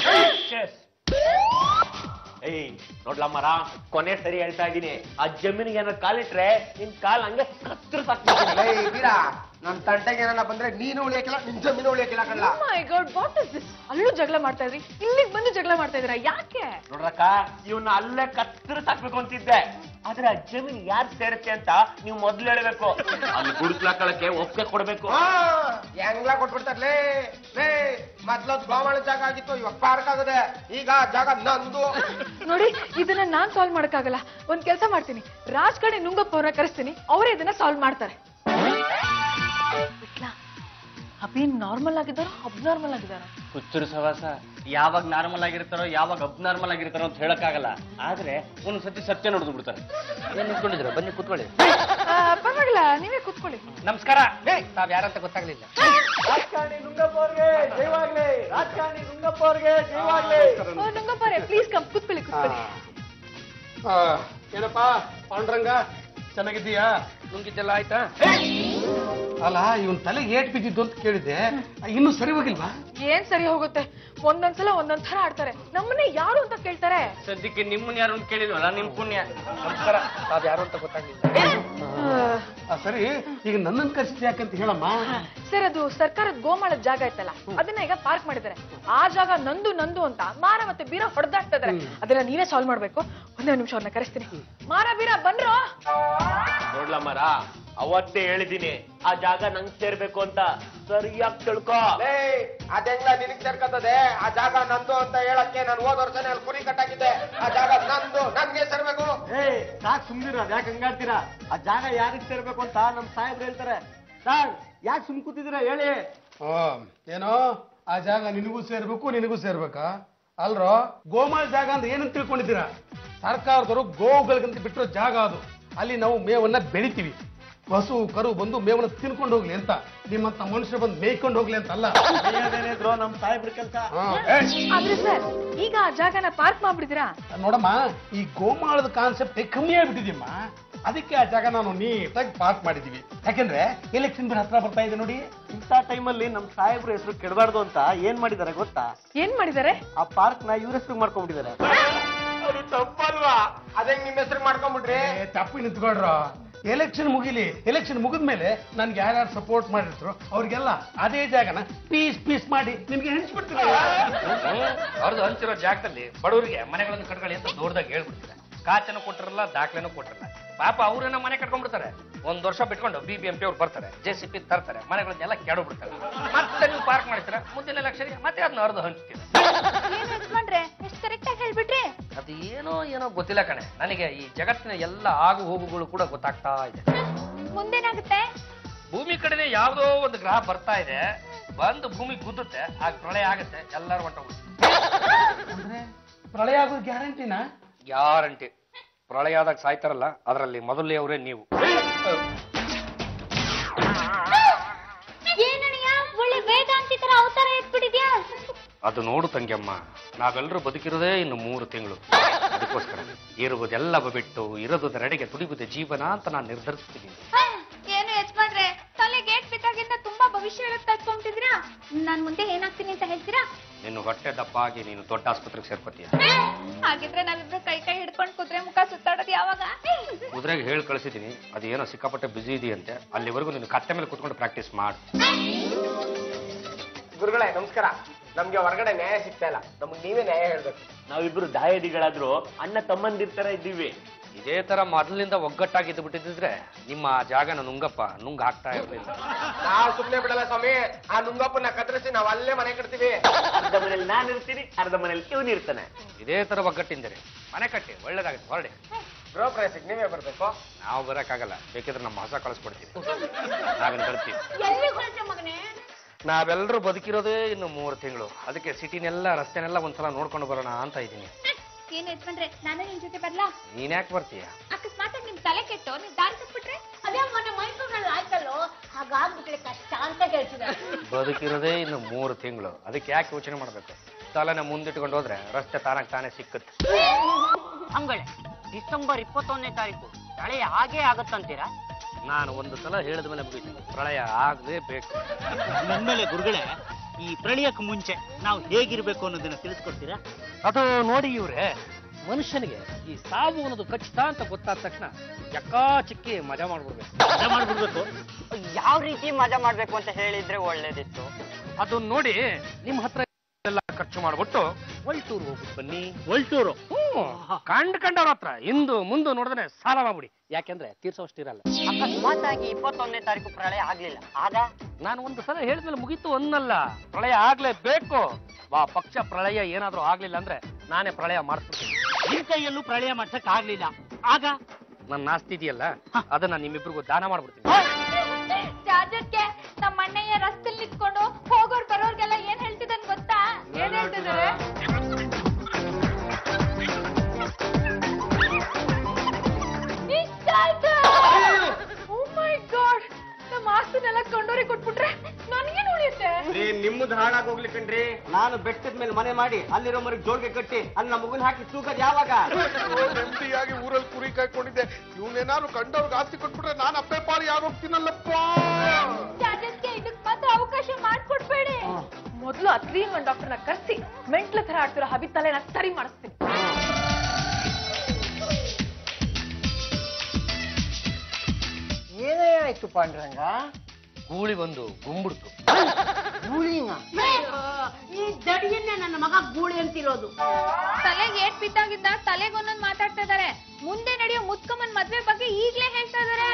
ಏಯ್ ನೋಡ್ಲಮ್ಮರ, ಕೊನೆ ಸರಿ ಹೇಳ್ತಾ ಇದೀನಿ. ಆ ಜಮೀನಿಗೆ ಏನಾರ ಕಾಲಿಟ್ರೆ ನಿನ್ ಕಾಲ್ ಹಂಗೆ ಕತ್ರ ಸಾಕ್ತೀನಿ. ನನ್ ತಂಟೆಗೆ ಏನಾರ ಬಂದ್ರೆ ನೀನು ಉಳಿಯಕ್ಕಿಲ್ಲ, ನಿನ್ ಜಮೀನು ಉಳಿಯಕ್ಕಿಲ್ಲ ಕಳ್ಳ. Oh my God, what is this? ಅಲ್ಲೂ ಜಗಳ ಮಾಡ್ತಾ ಇದ್ರಿ, ಇಲ್ಲಿಗೆ ಬಂದು ಜಗಳ ಮಾಡ್ತಾ ಇದೀರಾ, ಯಾಕೆ? ನೋಡ್ರಕ್ಕ, ಇವನ್ನ ಅಲ್ಲೇ ಕತ್ರ ಸಾಕ್ಬೇಕು ಅಂತಿದ್ದೆ. ಆದ್ರೆ ಆ ಜಮೀನ್ ಯಾರು ಸೇರುತ್ತೆ ಅಂತ ನೀವು ಮೊದ್ಲು ಹೇಳ್ಬೇಕು. ಅಲ್ಲಿ ಗುಡಿಸ್ಲಾಕಳಕ್ಕೆ ಒಪ್ಪಿಗೆ ಕೊಡ್ಬೇಕು. ಹೆಂಗ್ಲಾ ಕೊಟ್ಬಿಡ್ತಾರ್ಲೇ. ಮೊದ್ಲದ್ ಗೋಮಾಳ ಜಾಗ ಆಗಿತ್ತು, ಇವಾಗ ಪಾರ್ಕ್ ಆಗದೆ. ಈಗ ಜಾಗ ನಂದು. ನೋಡಿ, ಇದನ್ನ ನಾನ್ ಸಾಲ್ವ್ ಮಾಡಕ್ಕಾಗಲ್ಲ. ಒಂದ್ ಕೆಲಸ ಮಾಡ್ತೀನಿ, ರಾಜಕಾರಣಿ ನುಂಗಪ್ಪ ಅವ್ರನ್ನ ಕರೆಸ್ತೀನಿ, ಅವರೇ ಇದನ್ನ ಸಾಲ್ವ್ ಮಾಡ್ತಾರೆ. ಅಭಿ ನಾರ್ಮಲ್ ಆಗಿದ್ದಾರೋ ಅಬ್ನಾರ್ಮಲ್ ಆಗಿದಾರ? ಹುಚ್ಚರು ಸವಾಸ, ಯಾವಾಗ ನಾರ್ಮಲ್ ಆಗಿರ್ತಾರೋ ಯಾವಾಗ ಅಬ್ನಾರ್ಮಲ್ ಆಗಿರ್ತಾರೋ ಅಂತ ಹೇಳಕ್ಕಾಗಲ್ಲ. ಆದ್ರೆ ಒಂದ್ಸತಿ ಸತ್ಯ ನೋಡಿದು ಬಿಡ್ತಾರೆ. ಏನ್ ನಿಂತ್ಕೊಂಡಿದ್ರ? ಬನ್ನಿ ಕೂತ್ಕೊಳ್ಳಿ. ಪರವಾಗಿಲ್ಲ, ನೀವೇ ಕೂತ್ಕೊಳ್ಳಿ. ನಮಸ್ಕಾರ. ತಾವ್ ಯಾರಂತ ಗೊತ್ತಾಗ್ಲಿಲ್ಲ. ರಾಜಕಾರಣಿ ನುಂಗಪ್ಪ ಅವ್ರಿಗೆ ಜೈವಾಗ್ಲಿ, ರಾಜಕಾರಣಿ ನುಂಗಪ್ಪ ಅವ್ರಿಗೆ ಜೈವಾಗ್ಲಿ. ನುಂಗಪ್ಪ ಅವರೇ, ಪ್ಲೀಸ್ ಕಮ್, ಕೂತ್ಕೊಳ್ಳಿ ಕೂತ್ಕೊಳ್ಳಿ. ಏನಪ್ಪಾ ಪಾಂಡ್ರಂಗ, ಚೆನ್ನಾಗಿದ್ದೀಯಾ? ನುಂಗಿದ್ದೆಲ್ಲ ಆಯ್ತಾ? ಅಲ್ಲ, ಇವನ್ ತಲೆಗೆ ಏಟ್ ಬಿದ್ದಿದ್ದು ಅಂತ ಕೇಳಿದೆ, ಇನ್ನು ಸರಿ ಹೋಗಿಲ್ವಾ? ಏನ್ ಸರಿ ಹೋಗುತ್ತೆ, ಒಂದೊಂದ್ಸಲ ಒಂದೊಂದ್ ತರ ಆಡ್ತಾರೆ. ನಮ್ಮನ್ನೇ ಯಾರು ಅಂತ ಕೇಳ್ತಾರೆ. ಸದ್ಯಕ್ಕೆ ನಿಮ್ಮನ್ನ ಯಾರು ಅಂತ ಕೇಳಿದ್ವಲ್ಲ, ನಿಮ್ ಪುಣ್ಯ. ನಮಸ್ಕಾರ. ತಾವ್ ಯಾರು ಅಂತ ಗೊತ್ತಾಗ್ಲಿಲ್ಲ. ಸರಿ, ಈಗ ನನ್ನನ್ನು ಕರ್ಸಿದ್ ಯಾಕಂತ ಹೇಳಮ್ಮ. ಸರ್, ಅದು ಸರ್ಕಾರದ ಗೋಮಾಳದ ಜಾಗ ಇತ್ತಲ್ಲ, ಅದನ್ನ ಈಗ ಪಾರ್ಕ್ ಮಾಡಿದ್ದಾರೆ. ಆ ಜಾಗ ನಂದು ನಂದು ಅಂತ ಮಾರ ಮತ್ತೆ ಬೀರ ಹೊಡೆದಾಡ್ತಾ ಇದಾರೆ. ಅದನ್ನ ನೀವೇ ಸಾಲ್ವ್ ಮಾಡ್ಬೇಕು. ಒಂದೇ ನಿಮಿಷ ಅವ್ರನ್ನ ಕರೆಸ್ತೀನಿ. ಮಾರ ಬೀರ ಬಂದ್ರು? ನೋಡ್ಲ ಮರ, ಅವತ್ತೇ ಹೇಳಿದೀನಿ ಆ ಜಾಗ ನಂಗ್ ಸೇರ್ಬೇಕು ಅಂತ. ಸರಿಯಾಗಿ ತಿಳ್ಕೊ. ಅದೆಲ್ಲ ನಿನಗ್ ಸೇರ್ಕತ್ತದೆ. ಆ ಜಾಗ ನಂದು ಅಂತ ಹೇಳಕ್ಕೆ ನಾನು ಹೋದ ವರ್ಷನೇ ಅಲ್ಲಿ ಕುರಿ ಕಟ್ಟಾಕಿದ್ದೆ. ಆ ಜಾಗ ನಂದು, ನನ್ಗೆ ಸೇರ್ಬೇಕು. ಏ ಸಾಕ್ ಸುಮ್ನಿರ, ಯಾಕೆ ಹಂಗಾಡ್ತೀರಾ? ಆ ಜಾಗ ಯಾರಿಗ್ ಸೇರ್ಬೇಕು ಅಂತ ನಮ್ ಸಾಹೇಬ್ರು ಹೇಳ್ತಾರೆ. ಸರ್, ಯಾಕೆ ಸುಮ್ ಕೂತಿದ್ದೀರಾ ಹೇಳಿ. ಏನೋ ಆ ಜಾಗ ನಿನಗೂ ಸೇರ್ಬೇಕು, ನಿನಗೂ ಸೇರ್ಬೇಕಾ? ಅಲ್ರೋ, ಗೋಮಾಳ ಜಾಗ ಅಂದ್ರೆ ಏನಂತ ತಿಳ್ಕೊಂಡಿದ್ದೀರಾ? ಸರ್ಕಾರದವರು ಗೋವುಗಳಿಗಂತ ಬಿಟ್ಟಿರೋ ಜಾಗ ಅದು. ಅಲ್ಲಿ ನಾವು ಮೇವನ್ನ ಬೆಳಿತೀವಿ. ಹಸು ಕರು ಬಂದು ಮೇವನ್ನ ತಿನ್ಕೊಂಡು ಹೋಗ್ಲಿ ಅಂತ, ನಿಮ್ಮಂತ ಮನುಷ್ಯರು ಬಂದು ಮೇಯ್ಕೊಂಡು ಹೋಗ್ಲಿ ಅಂತ ಅಲ್ಲ. ನಮ್ ಸಾಹೇಬ್ರ ಕೆಲಸ. ಆದ್ರೆ ಸರ್, ಈಗ ಆ ಜಾಗನ ಪಾರ್ಕ್ ಮಾಡ್ಬಿಡಿದಿರಾ? ನೋಡಮ್ಮ, ಈ ಗೋಮಾಳದ ಕಾನ್ಸೆಪ್ಟ್ ಕಮ್ಮಿ ಆಗ್ಬಿಟ್ಟಿದ್ಯಮ್ಮ. ಅದಕ್ಕೆ ಆ ಜಾಗ ನಾನು ನೀಟಾಗಿ ಪಾರ್ಕ್ ಮಾಡಿದೀವಿ. ಯಾಕೆಂದ್ರೆ ಎಲೆಕ್ಷನ್ ಬಿಲ್ ಹತ್ರ ಬರ್ತಾ ಇದೆ ನೋಡಿ. ಇಂಥ ಟೈಮಲ್ಲಿ ನಮ್ ಸಾಹೇಬ್ರ ಹೆಸರು ಕೆಡಬಾರ್ದು ಅಂತ ಏನ್ ಮಾಡಿದಾರೆ ಗೊತ್ತಾ? ಏನ್ ಮಾಡಿದಾರೆ? ಆ ಪಾರ್ಕ್ ನ ಇವ್ರ ಹೆಸರು ಮಾಡ್ಕೊಂಡ್ಬಿಟ್ಟಿದ್ದಾರೆ. ಅದು ತಪ್ಪಲ್ವಾ? ಅದಂಗ್ ನಿಮ್ ಹೆಸರು ಮಾಡ್ಕೊಂಡ್ಬಿಟ್ರಿ? ತಪ್ಪಿ ನಿಂತ್ಕೊಳ್ರ. ಎಲೆಕ್ಷನ್ ಮುಗಿಲಿ, ಎಲೆಕ್ಷನ್ ಮುಗಿದ್ಮೇಲೆ ನನ್ಗೆ ಯಾರ್ಯಾರು ಸಪೋರ್ಟ್ ಮಾಡಿರ್ತಾರೋ ಅವ್ರಿಗೆಲ್ಲ ಅದೇ ಜಾಗನ ಪೀಸ್ ಪೀಸ್ ಮಾಡಿ ನಿಮ್ಗೆ ಹಂಚ್ಬಿಡ್ತೀವಿ. ಅವ್ರದ್ದು ಹಂಚಿರೋ ಜಾಗದಲ್ಲಿ ಬಡವರಿಗೆ ಮನೆಗಳನ್ನು ಕಟ್ಕೊಳ್ಳಿ ಅಂತ ದೊಡ್ಡದಾಗಿ ಹೇಳ್ಬಿಡ್ತಾರೆ. ಕಾಚನೂ ಕೊಟ್ಟಿರಲ್ಲ, ದಾಖಲೆನೂ ಕೊಟ್ಟಿರಲ್ಲ. ಪಾಪ ಅವ್ರನ್ನ ಮನೆ ಕಟ್ಕೊಂಡ್ಬಿಡ್ತಾರೆ. ಒಂದ್ ವರ್ಷ ಬಿಟ್ಕೊಂಡು ಬಿ ಬಿ ಎಂ ಪಿ ಅವ್ರು ಬರ್ತಾರೆ, ಜೆ ಸಿ ಪಿ ತರ್ತಾರೆ, ಮನೆಗಳನ್ನೆಲ್ಲ ಕೆಡಬಿಡ್ತಾರೆ. ಮತ್ತೆ ನೀವು ಪಾರ್ಕ್ ಮಾಡ್ತೀರಾ, ಮುಂದಿನ ಎಲೆಕ್ಷನ್ಗೆ ಮತ್ತೆ ಅದನ್ನ ಅರ್ಧ ಹಂಚ್ತೀವಿ. ಯಜಮಾನ್ರೆ, ಎಷ್ಟು ಕರೆಕ್ಟ್ ಆಗಿ ಹೇಳ್ಬಿಟ್ರಿ. ಅದು ಏನೋ ಏನೋ ಗೊತ್ತಿಲ್ಲ ಕಣೆ, ನನಗೆ ಈ ಜಗತ್ತಿನ ಎಲ್ಲ ಆಗು ಹೋಗುಗಳು ಕೂಡ ಗೊತ್ತಾಗ್ತಾ ಇದೆ. ಮುಂದೇನಾಗುತ್ತೆ? ಭೂಮಿ ಕಡೆನೆ ಯಾವ್ದೋ ಒಂದು ಗ್ರಹ ಬರ್ತಾ ಇದೆ, ಬಂದು ಭೂಮಿ ಗುದ್ದುತ್ತೆ, ಆಗ ಪ್ರಳಯ ಆಗುತ್ತೆ, ಎಲ್ಲರೂ ಹೊಂಟೋಗುತ್ತೆ. ಅಂದ್ರೆ ಪ್ರಳಯ ಆಗೋದು ಗ್ಯಾರಂಟಿನಾ? ಗ್ಯಾರಂಟಿ. ಪ್ರಳಯ ಆದಾಗ ಸಾಯ್ತಾರಲ್ಲ, ಅದರಲ್ಲಿ ಮೊದಲೇ ಅವರೇ ನೀವು. ಏನಣ್ಣ, ಒಳ್ಳೆ ವೇದಾಂತಿ ತರ ಅವತಾರ ಎತ್ಬಿಟ್ಟಿದ್ಯಾ? ಅದು ನೋಡು ತಂಗಿಯಮ್ಮ, ನಾವೆಲ್ಲರೂ ಬದುಕಿರೋದೇ ಇನ್ನು ಮೂರು ತಿಂಗಳು. ಅದಕ್ಕೋಸ್ಕರ ಇರುವುದೆಲ್ಲ ಬಿಟ್ಟು ಇರೋದರೆಡೆಗೆ ತುಡಿಯುವುದೇ ಜೀವನ ಅಂತ ನಾನು ನಿರ್ಧರಿಸ್ತೀನಿ. ಏನು ಯಜಮಾನ್ರೆ, ತಲೆ ಗೇಟ್ ಬಿದ್ದಾಗಿಂದ ತುಂಬಾ ಭವಿಷ್ಯ ಹೇಳುತ್ತಾ ಇಟ್ಕೊಂಡ್ಬಿಟ್ಟಿದ್ದೀರಾ. ನಾನ್ ಮುಂದೆ ಏನಾಗ್ತೀನಿ ಅಂತ ಹೇಳ್ತೀರಾ? ನಿನ್ನ ಹೊಟ್ಟೆ ದಪ್ಪ ಆಗಿ ನೀನು ದೊಡ್ಡ ಆಸ್ಪತ್ರೆಗೆ ಸೇರ್ಕೋತೀಯ. ಹಾಗಿದ್ರೆ ನಾವಿಬ್ರು ಕೈ ಕೈ ಹಿಡ್ಕೊಂಡು ಕುದುರೆ ಮುಖ ಸುತ್ತಾಡೋದು ಯಾವಾಗ? ಕುದುರೆಗೆ ಹೇಳಿ ಕಳಿಸಿದ್ದೀನಿ, ಅದೇನೋ ಸಿಕ್ಕಾಪಟ್ಟೆ ಬಿಸಿ ಇದೆಯಂತೆ. ಅಲ್ಲಿವರೆಗೂ ನೀನು ಕತ್ತೆ ಮೇಲೆ ಕುತ್ಕೊಂಡು ಪ್ರಾಕ್ಟೀಸ್ ಮಾಡು. ಗುರುಗಳೇ ನಮಸ್ಕಾರ. ನಮ್ಗೆ ಹೊರಗಡೆ ನ್ಯಾಯ ಸಿಗ್ತಾ ಇಲ್ಲ, ನಮ್ಗೆ ನೀವೇ ನ್ಯಾಯ ಹೇಳ್ಬೇಕು. ನಾವಿಬ್ರು ದಾಯದಿಗಳಾದ್ರೂ ಅಣ್ಣ ತಮ್ಮಂದಿರ್ತರ ಇದ್ದೀವಿ. ಇದೇ ತರ ಮೊದಲಿನಿಂದ ಒಗ್ಗಟ್ಟಾಗಿದ್ದು ಬಿಟ್ಟಿದ್ರೆ ನಿಮ್ಮ ಜಾಗನ ನುಂಗಪ್ಪ ನುಂಗ್ ಹಾಕ್ತಾ ಇರ್ಲಿಲ್ಲ. ನಾವು ಸುಮ್ನೆ ಬಿಡಲ್ಲ ಸ್ವಾಮಿ. ಆ ನುಂಗಪ್ಪನ ಕತ್ತರಿಸಿ ನಾವ್ ಅಲ್ಲೇ ಮನೆ ಕಟ್ತೀವಿ. ಅರ್ಧ ಮನೇಲಿ ನಾನು ಇರ್ತೀನಿ, ಅರ್ಧ ಮನೇಲಿ ಇವನು ಇರ್ತಾನೆ. ಇದೇ ತರ ಒಗ್ಗಟ್ಟಿಂದರೆ ಮನೆ ಕಟ್ಟಿ ಒಳ್ಳೇದಾಗುತ್ತೆ. ಹೊರಡಿ. ಗೃಹ ಪ್ರವೇಶಕ್ಕೆ ನೀವೇ ಬರ್ಬೇಕು. ನಾವು ಬರಕ್ಕಾಗಲ್ಲ, ಬೇಕಿದ್ರೆ ನಮ್ಮ ಹೊಸ ಕಳಿಸ್ಕೊಡ್ತೀವಿ, ನಾವೇನು ಕಳ್ತೀವಿ. ಎಲ್ಲಿ ಹೊರಟೆ ಮಗನೇ? ನಾವೆಲ್ಲರೂ ಬದುಕಿರೋದೇ ಇನ್ನು ಮೂರು ತಿಂಗಳು. ಅದಕ್ಕೆ ಸಿಟಿನೆಲ್ಲ ರಸ್ತೆನೆಲ್ಲ ಒಂದ್ಸಲ ನೋಡ್ಕೊಂಡು ಬರೋಣ ಅಂತ ಇದ್ದೀನಿ. ಏನ್ ಯಜಮಾನ್ರೆ, ನಾನು ನಿಮ್ ಜೊತೆ ಬರ್ಲಾ? ನೀನ್ ಯಾಕೆ ಬರ್ತೀಯ? ಅಕಸ್ಮಾತ್ ನಿಮ್ ತಲೆ ಕೆಟ್ಟು ನೀವ್ ದಾರಿ ತಪ್ಪಿಟ್ರೆ? ಅದೇ ಮೊನ್ನೆ ಮೈಸೂರಿನಲ್ಲಿ ಆಯ್ತಲ್ಲೋ, ಹಾಗಾಗ್ಬಿಟ್ರೆ ಕಷ್ಟ ಅಂತ ಹೇಳ್ತಿದ್ದಾರೆ. ಬದುಕಿರೋದೇ ಇನ್ನು ಮೂರು ತಿಂಗಳು, ಅದಕ್ಕೆ ಯಾಕೆ ಯೋಚನೆ ಮಾಡ್ಬೇಕು? ತಲೆನ ಮುಂದಿಟ್ಕೊಂಡು ಹೋದ್ರೆ ರಸ್ತೆ ತಾನಾಗ್ ತಾನೇ ಸಿಕ್ಕುತ್ತೆ. ಅಂಗಳೇ, ಡಿಸೆಂಬರ್ ಇಪ್ಪತ್ತೊಂದನೇ ತಾರೀಕು ಪ್ರಳಯ ಹಾಗೇ ಆಗತ್ತಂತೀರಾ? ನಾನು ಒಂದು ಸಲ ಹೇಳಿದ ಮೇಲೆ ಮುಗಿತೀನಿ, ಪ್ರಳಯ ಆಗಲೇಬೇಕು. ನನ್ಮೇಲೆ ಗುರುಗಳೇ, ಈ ಪ್ರಳಯಕ್ಕೆ ಮುಂಚೆ ನಾವು ಹೇಗಿರ್ಬೇಕು ಅನ್ನೋದನ್ನ ತಿಳಿಸ್ಕೊಡ್ತೀರಾ? ಅದು ನೋಡಿ ಇವ್ರೆ, ಮನುಷ್ಯನಿಗೆ ಈ ಸಾವು ಅನ್ನೋದು ಖಚಿತ ಅಂತ ಗೊತ್ತಾದ ತಕ್ಷಣ ಯಕ್ಕಾ ಚಿಕ್ಕಿ ಮಜಾ ಮಾಡ್ಬಿಡ್ಬೇಕು. ಮಜಾ ಮಾಡ್ಬಿಡ್ಬೇಕು? ಯಾವ ರೀತಿ ಮಜಾ ಮಾಡ್ಬೇಕು ಅಂತ ಹೇಳಿದ್ರೆ ಒಳ್ಳೇದಿತ್ತು. ಅದನ್ನ ನೋಡಿ ನಿಮ್ಮ ಹತ್ರ ಎಲ್ಲ ಖರ್ಚು ಮಾಡ್ಬಿಟ್ಟು ಒಲ್ಟೂರು ಹೋಗ್ಬಿಟ್ಟು ಬನ್ನಿ. ಒಲ್ಟೂರು ಕಂಡ್ ಕಂಡವ್ರ ಹತ್ರ ಇಂದು ಮುಂದೆ ನೋಡಿದ್ರೆ ಸಾಲ ಮಾಡ್ಬಿಡಿ, ಯಾಕೆಂದ್ರೆ ತೀರ್ಸೋಷ್ಟಿರಲ್ಲ. ಅಕಸ್ಮಾತಾಗಿ ಇಪ್ಪತ್ತೊಂದನೇ ತಾರೀಕು ಪ್ರಳಯ ಆಗ್ಲಿಲ್ಲ ಆಗ ನಾನು ಒಂದು ಸಲ ಹೇಳಿದ್ಮೇಲೆ ಮುಗೀತು ಅನ್ನಲ್ಲ, ಪ್ರಳಯ ಆಗ್ಲೇಬೇಕು. ವಾ ಪಕ್ಷ ಪ್ರಳಯ ಏನಾದ್ರೂ ಆಗ್ಲಿಲ್ಲ ಅಂದ್ರೆ ನಾನೇ ಪ್ರಳಯ ಮಾಡಿಸ್ಬಿಡ್ತೀನಿ. ನಿನ್ ಕೈಯಲ್ಲೂ ಪ್ರಳಯ ಮಾಡ್ಸಕ್ ಆಗ್ಲಿಲ್ಲ ಆಗ ನನ್ನ ಆಸ್ತಿ ಇದೆಯಲ್ಲ ಅದನ್ನ ನಿಮ್ಮಿಬ್ರಿಗೂ ದಾನ ಮಾಡ್ಬಿಡ್ತೀನಿ. ಚಾರ್ಜರ್ಗೆ ನಮ್ಮ ಅಣ್ಣಯ್ಯ ರಸ್ತೆಲಿ ನಿಂತ್ಕೊಂಡು ಹೋಗೋರ್ ಬರೋರ್ಗೆಲ್ಲ ಏನ್ ಹೇಳ್ತಿದ್ದಾನೆ ಗೊತ್ತಾ? ಏನ್ ಹೇಳ್ತಿದ್ದಾರೆ? Oh my God! ನಮ್ಮ ಆಸ್ತಿನೆಲ್ಲ ಕೊಂಡೋರಿಗೆ ಕೊಟ್ಬಿಟ್ರೆ ನನ್ಗೇನು ಉಳಿಯುತ್ತೆ? ನಿಮ್ಮದು ಹಾಳಾಗಿ ಹೋಗ್ಲಿ ಕಣ್ರಿ. ನಾನು ಬೆಟ್ಟದ ಮೇಲೆ ಮನೆ ಮಾಡಿ ಅಲ್ಲಿರೋ ಮರಿಗೆ ಜೋಳಿಗೆ ಕಟ್ಟಿ ಅಲ್ಲಿ ನಮ್ಮ ಮಗುನ್ ಹಾಕಿ ತೂಕದ್ ಯಾವಾಗ? ನೆಮ್ಮದಿಯಾಗಿ ಊರಲ್ಲಿ ಕುರಿ ಕಾಯ್ಕೊಂಡಿದ್ದೆ. ಇವನೇನಾದ್ರು ಕಂಡವ್ರಿಗೆ ಆಸ್ತಿ ಕೊಟ್ಬಿಟ್ರೆ ನಾನು ಅಪ್ಪೆ ಪಾರಿ ಯಾರು ಹೋಗ್ತೀನಲ್ಲಪ್ಪ. ಚಾರ್ಜರ್ಗೆ ಇದಕ್ ಮಾತ್ರ ಅವಕಾಶ ಮಾಡ್ಕೊಡ್ಬೇಡಿ. ಮೊದ್ಲು ಆ ತ್ರೀ ಒನ್ ಡಾಕ್ಟರ್ನ ಕರ್ಸಿ ಮೆಂಟ್ಲ ತರ ಆಡ್ತಿರೋ ಹಬಿ ತಲೆನ ಸರಿ ಮಾಡಿಸ್ತೀನಿ. ಏನೇ ಆಯ್ತು ಪಾಂಡ್ರಂಗ? ಗೂಳಿ ಒಂದು ಗುಂಬಿಡ್ತು. ಗೂಳಿನ ಈ ದಡಿಯನ್ನೇ ನನ್ನ ಮಗ ಗೂಳಿ ಅಂತಿರೋದು. ತಲೆಗೆ ಏಟ್ ಬಿದ್ದಾಗಿದ್ದ ತಲೆಗೊಂದೊಂದ್ ಮಾತಾಡ್ತಾ ಇದಾರೆ. ಮುಂದೆ ನಡೆಯೋ ಮುತ್ಕಮ್ಮನ್ ಮದ್ವೆ ಬಗ್ಗೆ ಈಗ್ಲೇ ಹೇಳ್ತಾ ಇದಾರೆ.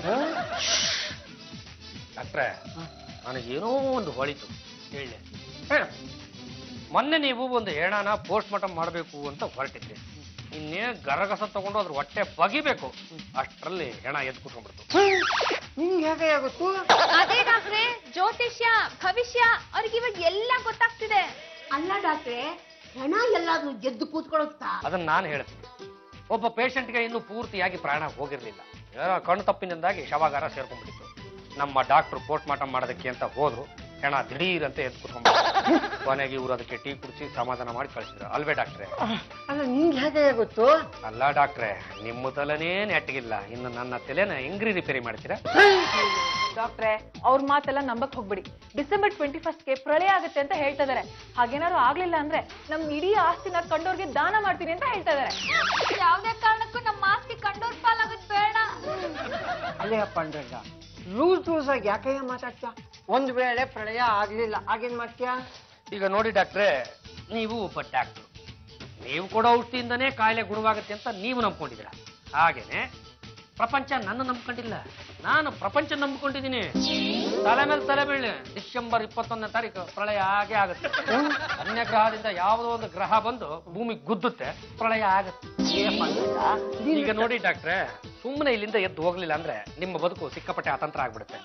ಡಾಕ್ಟ್ರೆ ನನಗೇನೋ ಒಂದು ಹೊಳಿತು ಹೇಳಿ. ಮೊನ್ನೆ ನೀವು ಒಂದು ಹೆಣನ ಪೋಸ್ಟ್ ಮಾರ್ಟಮ್ ಮಾಡಬೇಕು ಅಂತ ಹೊರಟಿದ್ರಿ. ಇನ್ನೇ ಗರಗಸ ತಗೊಂಡು ಅದ್ರ ಹೊಟ್ಟೆ ಬಗಿಬೇಕು ಅಷ್ಟರಲ್ಲಿ ಹೆಣ ಎದ್ದು ಕೂತ್ಕೊಂಡ್ಬಿಡ್ತು. ನಿಂಗೆ ಹೇಗೆ ಆಗುತ್ತು? ಅದೇ ಡಾಕ್ಟ್ರೆ, ಜ್ಯೋತಿಷ್ಯ ಭವಿಷ್ಯ ಅವ್ರಿಗೆ ಇವಾಗ ಎಲ್ಲ ಗೊತ್ತಾಗ್ತಿದೆ. ಅಲ್ಲ ಡಾಕ್ಟ್ರೆ, ಹೆಣ ಎಲ್ಲಾದ್ರೂ ಎದ್ದು ಕೂತ್ಕೊಳ್ಳುತ್ತಾ? ಅದನ್ನ ನಾನು ಹೇಳ್ತೀನಿ. ಒಬ್ಬ ಪೇಷಂಟ್ಗೆ ಇನ್ನೂ ಪೂರ್ತಿಯಾಗಿ ಪ್ರಾಣ ಹೋಗಿರ್ಲಿಲ್ಲ. ಏನೋ ಕಣ್ಣು ತಪ್ಪಿನಿಂದಾಗಿ ಶವಾಗಾರ ಸೇರ್ಕೊಂಡ್ಬಿಟ್ಟಿತ್ತು. ನಮ್ಮ ಡಾಕ್ಟರ್ ಪೋಸ್ಟ್ ಮಾರ್ಟಮ್ ಮಾಡೋದಕ್ಕೆ ಅಂತ ಹೋದ್ರು. ಹೆಣ ದಿಢೀರ್ ಅಂತ ಎದ್ದು ಕೂತ್ಕೊಂಡ್ಬಿಟ್ಟು ಕೊನೆಗೆ ಇವ್ರು ಅದಕ್ಕೆ ಟೀ ಕುಡಿಸಿ ಸಮಾಧಾನ ಮಾಡಿ ಕಳಿಸಿದ್ರು. ಅಲ್ವೇ ಡಾಕ್ಟ್ರೆ? ಅಲ್ಲ ನಿಂಗೆ ಹೇಗೆ ಆಗುತ್ತು? ಅಲ್ಲ ಡಾಕ್ಟ್ರೆ, ನಿಮ್ಮ ತಲೆನೇ ನೆಟ್ಟಗಿಲ್ಲ, ಇನ್ನು ನನ್ನ ತಲೆನ ಹೆಂಗ್ರಿ ರಿಪೇರಿ ಮಾಡ್ತೀರಾ? ಡಾಕ್ಟ್ರೆ ಅವ್ರ ಮಾತೆಲ್ಲ ನಂಬಕ್ ಹೋಗ್ಬಿಡಿ. ಡಿಸೆಂಬರ್ ಟ್ವೆಂಟಿ ಫಸ್ಟ್ ಗೆ ಪ್ರಳಯ ಆಗುತ್ತೆ ಅಂತ ಹೇಳ್ತಾ ಇದಾರೆ. ಹಾಗೇನಾದ್ರು ಆಗ್ಲಿಲ್ಲ ಅಂದ್ರೆ ನಮ್ ಇಡೀ ಆಸ್ತಿನ ಕಂಡೋರ್ಗೆ ದಾನ ಮಾಡ್ತೀನಿ ಅಂತ ಹೇಳ್ತಾ ಇದಾರೆ. ಯಾವ್ದೇ ಕಾರಣಕ್ಕೂ ನಮ್ಮ ಆಸ್ತಿ ಕಂಡೋರ್ ಪಾಲಾಗೋದ್ ಬೇಡ. ಅಲ್ಲೇ ಪಾಂಡ್ರಂಗ, ಲೂಸ್ ಲೂಸ್ ಆಗಿ ಯಾಕೆ ಮಾತಾಡ್ತೀಯ? ಒಂದ್ ವೇಳೆ ಪ್ರಳಯ ಆಗ್ಲಿಲ್ಲ ಆಗೇನ್ ಮಾಡ್ತೀಯ? ಈಗ ನೋಡಿ ಡಾಕ್ಟ್ರೆ, ನೀವು ಒಬ್ಬ ಡಾಕ್ಟ್ರು, ನೀವು ಕೊಡೋ ಔಷಧಿಯಿಂದನೇ ಕಾಯಿಲೆ ಗುಣವಾಗುತ್ತೆ ಅಂತ ನೀವು ನಂಬ್ಕೊಂಡಿದ್ದೀರ. ಹಾಗೇನೆ ಪ್ರಪಂಚ ನನ್ನ ನಂಬ್ಕೊಂಡಿಲ್ಲ, ನಾನು ಪ್ರಪಂಚ ನಂಬ್ಕೊಂಡಿದ್ದೀನಿ. ತಲೆ ಮೇಲೆ ತಲೆ ಬೀಳಿ ಡಿಸೆಂಬರ್ ಇಪ್ಪತ್ತೊಂದನೇ ತಾರೀಕು ಪ್ರಳಯ ಆಗೇ ಆಗುತ್ತೆ. ಅನ್ಯ ಗ್ರಹದಿಂದ ಯಾವುದೋ ಒಂದು ಗ್ರಹ ಬಂದು ಭೂಮಿಗೆ ಗುದ್ದುತ್ತೆ, ಪ್ರಳಯ ಆಗುತ್ತೆ. ಈಗ ನೋಡಿ ಡಾಕ್ಟ್ರೆ, ಸುಮ್ಮನೆ ಇಲ್ಲಿಂದ ಎದ್ದು ಹೋಗ್ಲಿಲ್ಲ ಅಂದ್ರೆ ನಿಮ್ಮ ಬದುಕು ಸಿಕ್ಕಾಪಟ್ಟೆ ಅತಂತ್ರ ಆಗ್ಬಿಡುತ್ತೆ.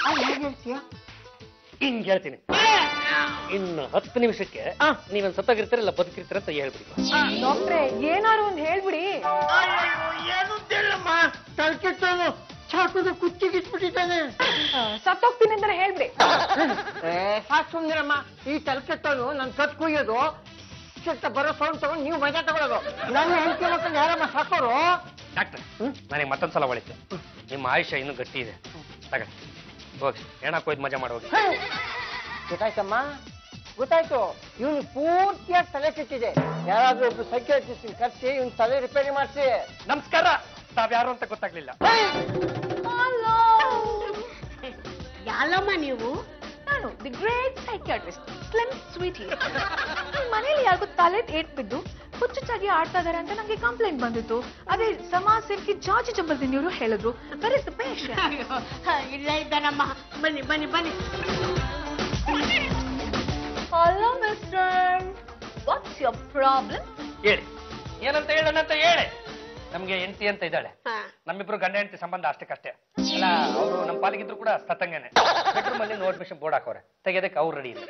ಹಿಂಗ್ ಹೇಳ್ತೀನಿ, ಇನ್ನು ಹತ್ತು ನಿಮಿಷಕ್ಕೆ ನೀವೊಂದ್ ಸತ್ತಾಗಿರ್ತೀರಲ್ಲ ಬದುಕಿರ್ತೀರ ಅಂತ ಹೇಳ್ಬಿಡಿ. ಡಾಕ್ಟ್ರೆ ಏನಾರು ಒಂದ್ ಹೇಳ್ಬಿಡಿ. ಏನು ಹೇಳಮ್ಮ, ತಲ್ಕೆಟ್ಟವನು ಚಾಕುದ ಕುಚ್ಚಿಗಿಟ್ಬಿಟ್ಟಿದ್ದಾನೆ. ಸತ್ತೋಗ್ತೀನಿ ಅಂದ್ರೆ ಹೇಳ್ಬಿಡಿ. ಸಾಕ್ ಸುಮ್ನಿರಮ್ಮ, ಈ ತಲ್ಕೆಟ್ಟವನು ನನ್ ಕತ್ ಕುಯ್ಯೋದು ಬರೋ ಸೌಂಡ್ ತಗೊಂಡು ನೀವು ಮಜಾ ತಗೊಳ್ಳೋದು. ನನ್ನ ಹೆಂಡತಿ ಮಕ್ಕಳು ಯಾರಮ್ಮ ಸಾಕೋರು? ಡಾಕ್ಟರ್ ನನಗೆ ಮತ್ತೊಂದ್ಸಲ ಹೊಳಿತು, ನಿಮ್ಮ ಆಯುಷ್ಯ ಇನ್ನೂ ಗಟ್ಟಿ ಇದೆ. ತಗ ಹೋಗಿ ಹೆಣ ಕೊಯ್ದು ಮಜಾ ಮಾಡೋಗಿ. ಗೊತ್ತಾಯ್ತಮ್ಮ, ಗೊತ್ತಾಯ್ತು. ಇವನು ಪೂರ್ತಿಯಾಗಿ ತಲೆ ಕೆಟ್ಟಿದೆ. ಯಾರಾದ್ರೂ ಒಬ್ರು ಸೈಕಿಯಾಟ್ರಿಸ್ಟ್ ಕರ್ಸಿ ಇವ್ನ ತಲೆ ರಿಪೇರಿ ಮಾಡಿಸಿ. ನಮಸ್ಕಾರ, ತಾವ್ಯಾರು ಅಂತ ಗೊತ್ತಾಗ್ಲಿಲ್ಲ. ಯಾಲಮ್ಮ ನೀವು? ನಾನು the great psychiatrist slim sweetie. ಮನೇಲಿ ಯಾರಿಗೂ ತಲೆ ಏಟ್ ಬಿದ್ದು ಹುಚ್ಚುಚ್ಚಾಗಿ ಆಡ್ತಾ ಇದಾರೆ ಅಂತ ನಂಗೆ ಕಂಪ್ಲೇಂಟ್ ಬಂದಿತ್ತು. ಅದೇ ಸಮಾಜ ಸೇವಕಿ ಜಾರ್ಜಿ ಜಂಬಲ್ದಿನಿಯವರು ಹೇಳಿದ್ರು. Where is the patient? ಇಲ್ಲ ಇದ್ದಾನಮ್ಮ, ಬನ್ನಿ ಬನ್ನಿ ಬನ್ನಿ. Hello mister, what's your problem? ಹೇಳಿ, ಏನಂತ ಹೇಳೋಣ ಅಂತ ಹೇಳಿ. ನಮ್ಗೆ ಹೆಂಡತಿ ಅಂತ ಇದ್ದಾಳೆ, ನಮ್ಮಿಬ್ರು ಗಂಡ ಹೆಂಡತಿ ಸಂಬಂಧ ಅಷ್ಟಕ್ಕಷ್ಟೇ. ಅಲ್ಲ, ಅವರು ನಮ್ಮ ಪಾಲಿಗಿದ್ರು ಕೂಡ ಸತ್ತಂಗೇನೆ. ಬೆಡ್ರೂಮ್ ಅಲ್ಲಿ ನೋ ಅಡ್ಮಿಷನ್ ಬೋರ್ಡ್ ಹಾಕೋರೆ, ತೆಗೆದಕ್ಕೆ ಅವ್ರು ರೆಡಿ ಇದೆ.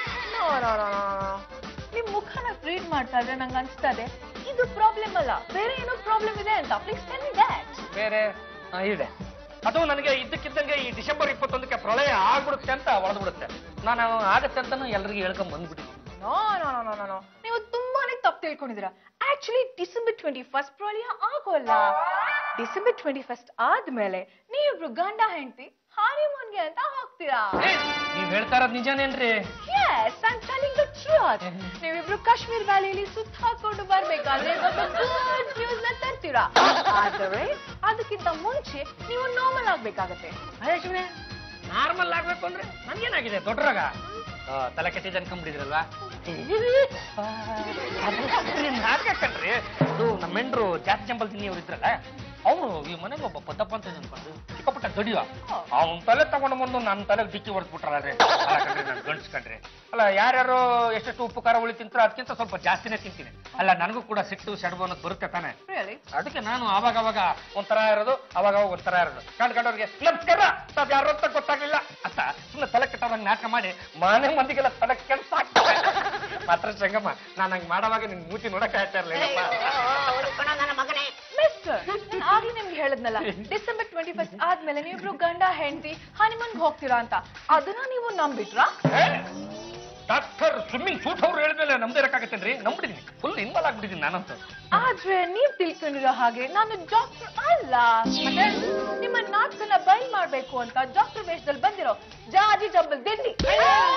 ನಿಮ್ ಮುಖನ ರೀಡ್ ಮಾಡ್ತಾ ಇದ್ರೆ ನಂಗೆ ಅನ್ಸ್ತಾ ಇದೆ ಇದು ಪ್ರಾಬ್ಲಮ್ ಅಲ್ಲ, ಬೇರೆ ಏನೋ ಪ್ರಾಬ್ಲಮ್ ಇದೆ ಅಂತ. Please tell me that. ಬೇರೆ ಇದೆ, ಅದು ನನಗೆ ಇದ್ದಕ್ಕಿದ್ದಂಗೆ ಈ ಡಿಸೆಂಬರ್ ಇಪ್ಪತ್ತೊಂದಕ್ಕೆ ಪ್ರಳಯ ಆಗ್ಬಿಡುತ್ತೆ ಅಂತ ಹೊಡೆದು ಬಿಡುತ್ತೆ. ನಾನು ಆಗತ್ತೆ ಅಂತಾನು ಎಲ್ರಿಗೂ ಹೇಳ್ಕೊಂಡ್ ಬಂದ್ಬಿಟ್ಟಿದ್ದೀನಿ. No no no no no ನೀವು ತುಂಬಾನೇ ತಪ್ಪು ತಿಳ್ಕೊಂಡಿದ್ದೀರಾ. ಆಕ್ಚುಲಿ ಡಿಸೆಂಬರ್ ಟ್ವೆಂಟಿ ಫಸ್ಟ್ ಪ್ರಳಯ ಆಗೋಲ್ಲ. ಡಿಸೆಂಬರ್ ಟ್ವೆಂಟಿ ಫಸ್ಟ್ ಆದ್ಮೇಲೆ ನೀವಿಬ್ರು ಗಂಡ ಹೆಂಡತಿ ಹಾನಿಮೂನ್ಗೆ ಅಂತ ಹೋಗ್ತೀರಾ. ನೀವ್ ಹೇಳ್ತಾ ಇರೋದು ನಿಜಾನೇನ್ರಿ? Yes, I'm telling the truth. ನೀವಿಬ್ರು ಕಾಶ್ಮೀರ್ ವ್ಯಾಲಿಯಲ್ಲಿ ಸುತ್ತ ಹಾಕೊಂಡು ಬರ್ಬೇಕಾದ್ರೆ ಗುಡ್ ನ್ಯೂಸ್ ನ ತರ್ತೀರಾ. ಆದರೆ ಅದಕ್ಕಿಂತ ಮುಂಚೆ ನೀವು ನಾರ್ಮಲ್ ಆಗ್ಬೇಕಾಗತ್ತೆ. ಅದೇ ಸುಮ್ಮನೆ ನಾರ್ಮಲ್ ಆಗ್ಬೇಕು ಅಂದ್ರೆ ನನ್ಗೇನಾಗಿದೆ? ದೊಡ್ಡರಾಗ ತಲೆ ಕೆಟ್ಟಿದ್ದು ಅನ್ಕೊಂಡ್ಬಿಟ್ಟಿದ್ರಲ್ವಾ? ನಾಟಕ ಕಣ್ರಿ ಅದು ನಮ್ಮ ಹೆಂಡ್ರು ಜಾಸ್ತಿ ಜಂಬಲ್ ತಿನ್ನಿ ಅವ್ರು ಇದ್ರಲ್ಲ ಅವ್ರು ಈ ಮನೆಗೆ ಒಬ್ಬ ಪದ್ದಪ್ಪ ಅಂತ ಅನ್ಕೊಂಡು ಚಿಕ್ಕಪುಟ್ಟ ಗಡಿಯ ಅವನ ತಲೆ ತಗೊಂಡು ಬಂದು ನನ್ನ ತಲೆಗೆ ದಿಕ್ಕಿ ಹೊಡೆದ್ಬಿಟ್ರಲ್ರಿ ನಾನು ಗಂಡ್ಸ್ಕೊಂಡ್ರಿ ಅಲ್ಲ ಯಾರ್ಯಾರು ಎಷ್ಟೆಷ್ಟು ಉಪ್ಪು ಖಾರ ಉಳಿ ತಿಂತಾರೋ ಅದಕ್ಕಿಂತ ಸ್ವಲ್ಪ ಜಾಸ್ತಿನೇ ತಿಂತೀನಿ ಅಲ್ಲ ನನಗೂ ಕೂಡ ಸಿಟ್ಟು ಸೆಡಬು ಅನ್ನೋದು ಬರುತ್ತೆ ತಾನೆ ಅದಕ್ಕೆ ನಾನು ಅವಾಗ ಅವಾಗ ಒಂಥರ ಇರೋದು ಅವಾಗ ಅವಾಗ ಒಂಥರ ಇರೋದು ಕಂಡು ಕಂಡವ್ರಿಗೆ ನಮಸ್ಕಾರ ಅದು ಯಾರು ಅಂತ ಗೊತ್ತಾಗ್ಲಿಲ್ಲ ಅಂತ ಸುಮ್ಮನೆ ತಲೆ ಕೆಟ್ಟವಾಗ ನಾಟಕ ಮಾಡಿ ಮನೆ ಮಂದಿಗೆಲ್ಲ ತಲೆ ಕೆಲ್ಸ ಆಗ್ತದೆ ಮಾತ್ರ ಸಂಗಮ್ಮ ನಾನು ಹಂಗೆ ಮಾಡೋವಾಗ ನಿನ್ ಮೂತಿ ನೋಡಕ್ ಆಯ್ತಾ ಇರ್ಲಿಲ್ಲ ನನ್ನ ಮಗನೇ ಮಿಸ್ಟರ್ ನಾನು ಆಗ್ಲೇ ನಿಮ್ಗೆ ಹೇಳದ್ನಲ್ಲ ಡಿಸೆಂಬರ್ ಟ್ವೆಂಟಿ ಫಸ್ಟ್ ಆದ್ಮೇಲೆ ನೀವಿಬ್ರು ಗಂಡ ಹೆಂಡತಿ ಹನಿಮನ್ಗೆ ಹೋಗ್ತೀರಾ ಅಂತ ಅದನ್ನ ನೀವು ನಂಬಿಟ್ರಾ ಡಾಕ್ಟರ್ ಸ್ವಿಮ್ಮಿಂಗ್ ಸೂಟ್ ಅವ್ರು ಹೇಳಿದ್ಮೇಲೆ ನಮ್ದೇ ಇರಕ್ಕಾಗತ್ತೇನ್ರಿ ನಂಬಿದ್ದೀನಿ ಫುಲ್ ಇನ್ವಾಲ್ವ್ ಆಗ್ಬಿಟ್ಟಿದ್ದೀನಿ ನಾನಂತೂ ಆದ್ರೆ ನೀವ್ ತಿಳ್ಕೊಂಡಿರೋ ಹಾಗೆ ನಾನು ಡಾಕ್ಟರ್ ಅಲ್ಲ ಮತ್ತೆ ನಿಮ್ಮ ನಾಟಕನ ಬಯಲ್ ಮಾಡ್ಬೇಕು ಅಂತ ಡಾಕ್ಟರ್ ವೇಷದಲ್ಲಿ ಬಂದಿರೋ ಜಾಜಿ ಜಂಬಲ್ ದಿಲ್ಲಿ